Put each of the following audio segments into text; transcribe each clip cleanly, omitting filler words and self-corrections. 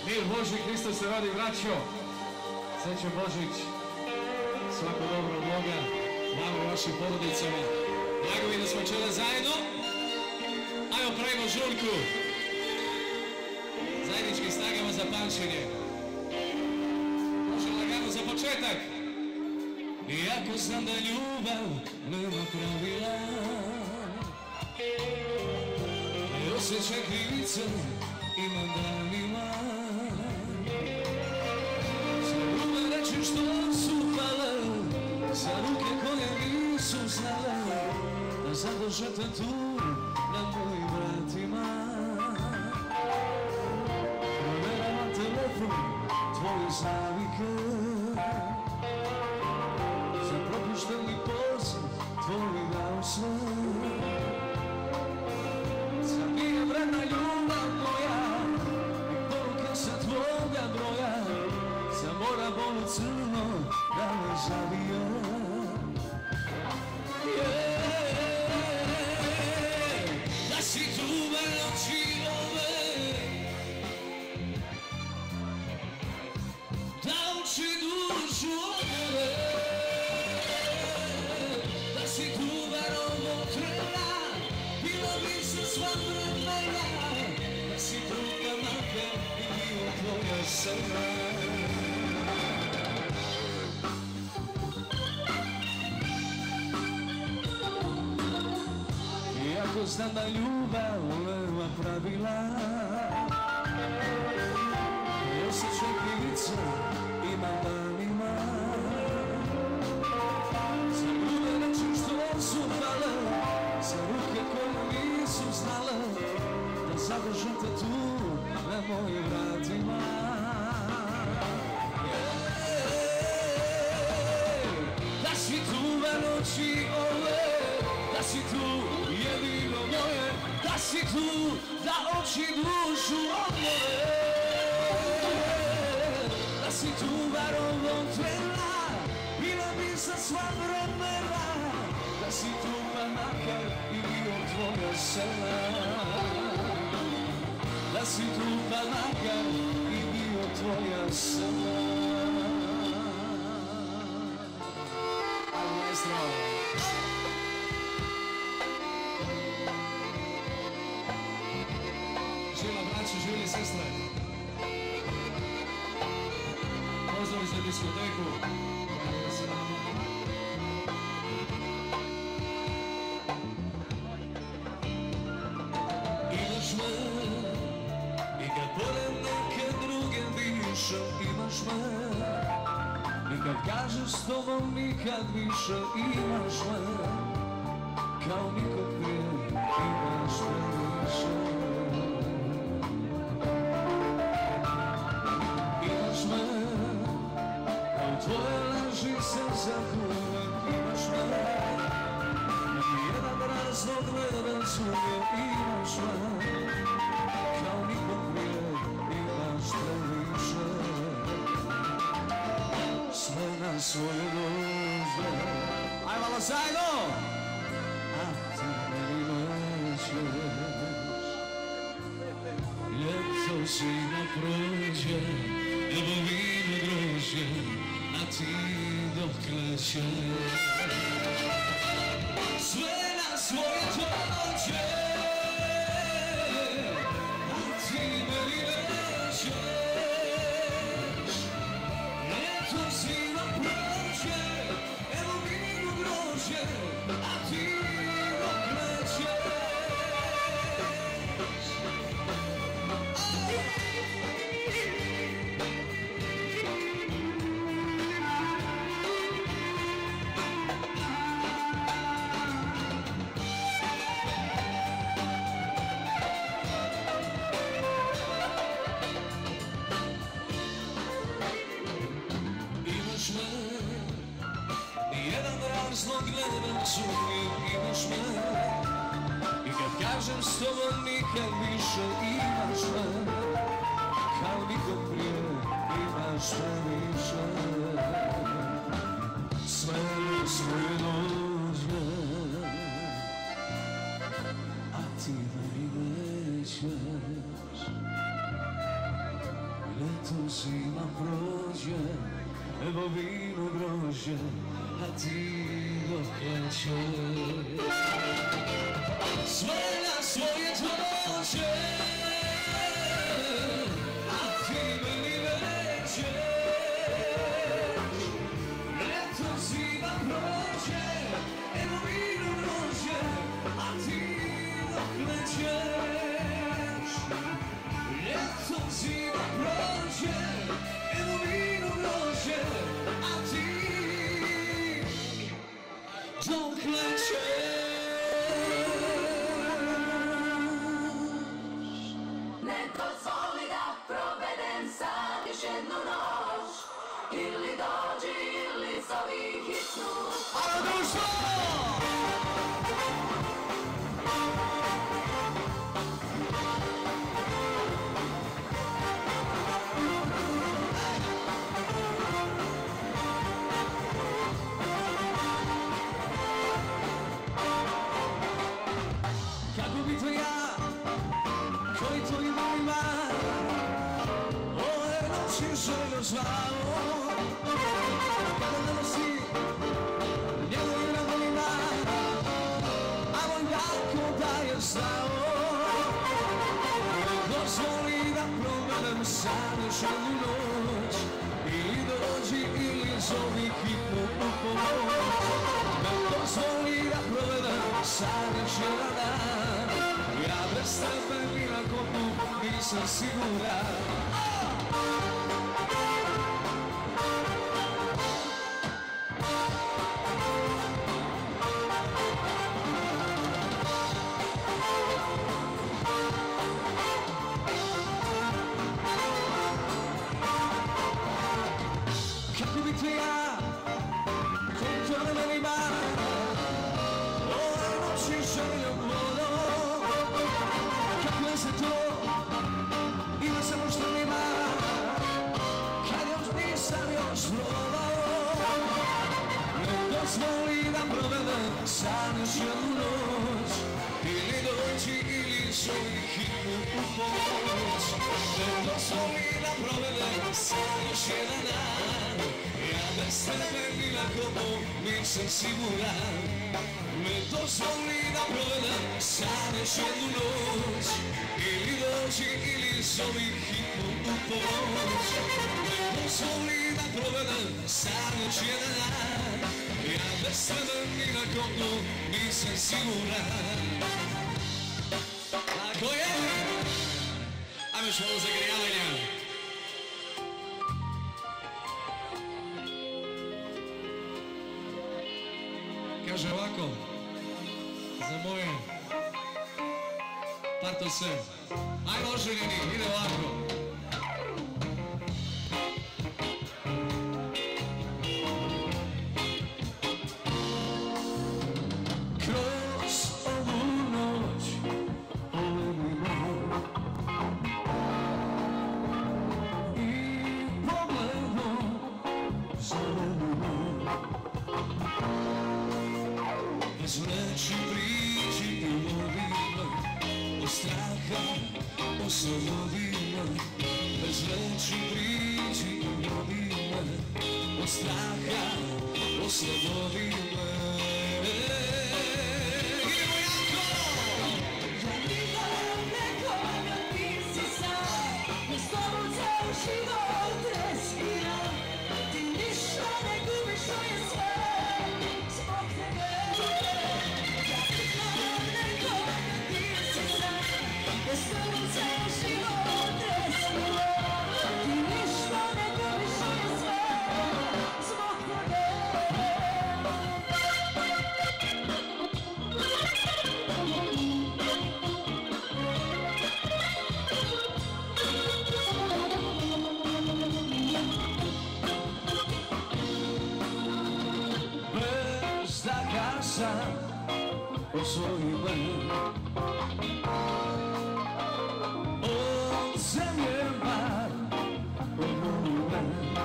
Mir Božji, Hristos se rodi, braćo. Srećan Božić. Svako dobro od Boga. Vama i vašim porodicama. Drago mi da smo večeras zajedno. Ajmo pravimo žurku. Zajedničkim snagama za pamćenje. Može lagano za početak. Iako znam da ljubav nema pravila, ne osjećam krivice, imam danima. Za ljubav reći što su pale, za ruke koje nisu znale, da zadrže te tu na mojim vratima. Proveravam telefon, tvoje zavike, za propušteni poziv tvoj dao sve. Za nije vredna ljubav moja i poruke sa tvoga broja, za mora bolu crno da me zavije. Da si tu noći ove, da uči dušu ove, da si tu varovo trela, bilo bi se sva vremena, da si druga maka i bio tvoja srna. Iako znam da ljubav nema pravila, ne osjećam krivice, imam danima. Za ljubav reći što su pale, za ruke koje nisu znale, da zadržam te tu na mojim vratima. Da si tu noći ove, da si tu jedino moje, da si tu da oči dušu odmore, da si tu varovom trela, bila bi za sva vremena, da si tu pa makar i bio tvoja sela, da si tu pa makar i bio tvoja sela. Al maestro. Živjela braćo, živjeli sestre. Pozdrav za diskoteku. Imaš me i kad pored neke druge više, imaš me i kad kažeš s tobom nikad više, imaš me kao nikog prije, imaš previše. Tvoje laži se zakuvem, imaš me, nijedan razlog ne da sumnje, imaš me, kao nikog prije, imaš previše. Sve na svoje nožne, aj malo zajedno! A ti meni nećeš, ljeto zima prođe, ljubavine grožje, a ti dokle ćeš sve na svoje dođe, a ti meni nećeš. Ljeto zima prođe, evo vino grožje, a ti dokle ćeš. Nijedan razlog ne da sumnjem, imaš me i kad kažem s tobom nikad više, imaš me kao nikog prije, imaš previše. Sve na svoje nožne, a ti meni nećeš. Ljeto zima prođe, evo vino grožđe, a ti dok ćeš. Sve na svoje dođe, a ti meni nećeš. Ljeto zima prođe, evo vino grožđe, a ti dok ćeš. Ljeto zima prođe, evo vino grožđe, a ti dok ćeš. Ne dozvoli da provedem sad još jednu noć. Ili dođi ili zovi hitnu. Ajmo društvo! Kako bi to ja, koji to ima, ove noći želio zvao, kada donosi njegovim ravolima, a moj jako da je znao. Ne dozvoli da provedem sad još jednu noć, ili dođi ili zovi hitnu u pomoć. Ne dozvoli da provedem sad još jedan dan, ja bez tebe ni na kopu nisam siguran. Kako bi te ja, koji to ne menima, ove noći želio vodo. Kako je se to, ima samo što nima, kad još nisam još probao. Ne dozvoli da provedem sad još jednu noć, ili dođi ili zovi hitnu u pomoć. Ne dozvoli da provedem sad još jedan dan, ja bez tebe ni na kopu nisam siguran. Ne dozvoli da provedem sad još jednu noć, ili dođi ili zovi hitnu u pomoć. Ne dozvoli da provedem sad još jedan dan, ja bez tebe ni na kopu nisam siguran. Tako je! Ajmo još malo zagrijavanja. Kaže ovako, za moje partose. Ajmo oženjeni, ide ovako. Kroz ovu noć, ovom i pogledom zelenom, bez reči priči i lovima, od straha oslobodima. Bez reči priči i lovima, od straha oslobodima. Idemo jako! Ja vidam nekoga, ti si sam, ne s tobom ceo život respiram. Ti ništa ne gubiš, to je sve zbog tebe. Ja vidam nekoga, ti si sam, ne s tobom ceo život respiram. Ti ništa ne gubiš, to je sve zbog tebe. Bez da kažem o svojima, od zemlje bar odmojima.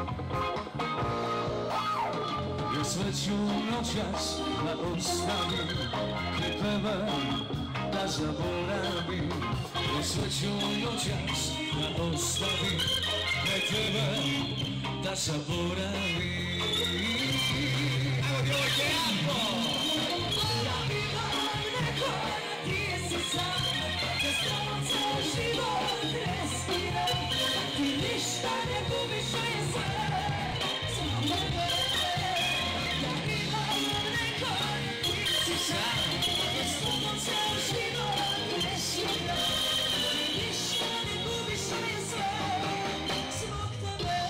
Jer sve ću noćas da ostavim, ne pevam da zaboravim. Jer sve ću noćas da ostavim, ne treba da zaboravi. Evo djevojke, jako! Ja imam neko, ti si sam, da s tobom ceo život respiram. Ti ništa ne gubiš, to je sve, samo tebe. Ja imam neko, ti si sam, da s tobom ceo život respiram. Ti ništa ne gubiš, to je sve, zbog tebe.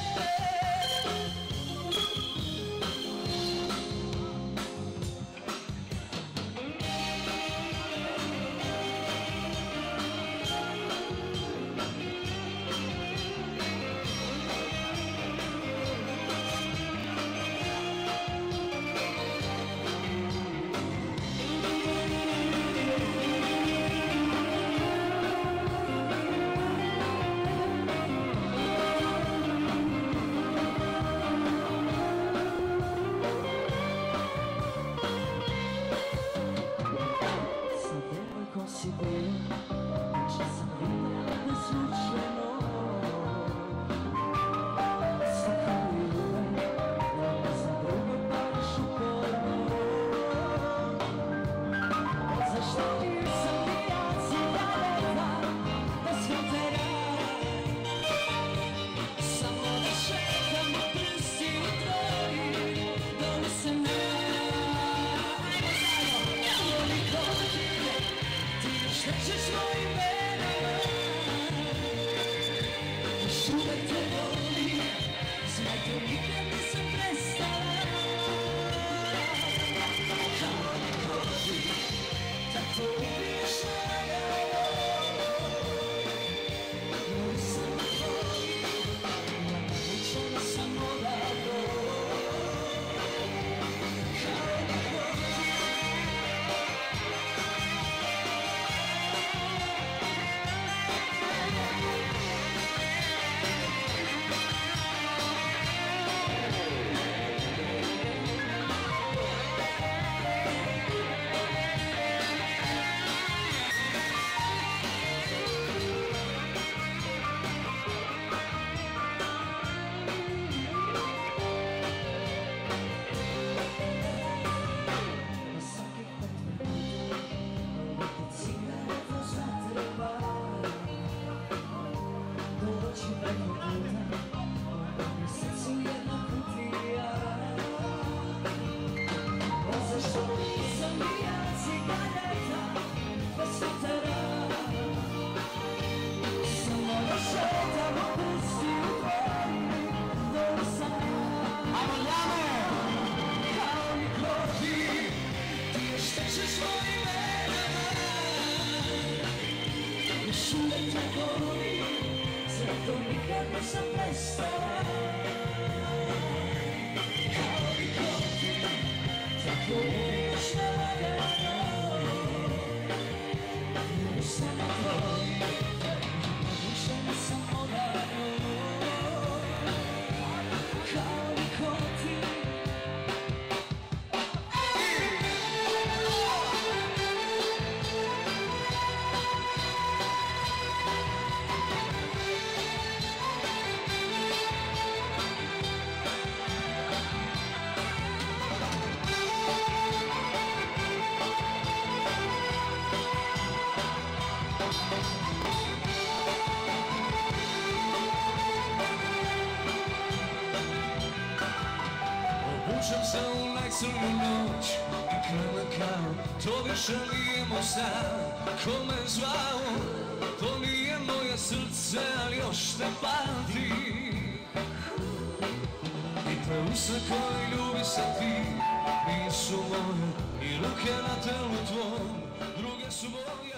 Obučem se u najcrnju noć i krene kao, to više nije moj san. Ko me zvao, to nije moje srce, ali još te pamti. I te usta koje ljubi sa ti nisu moje, i ruke na telu tvom druge su moje.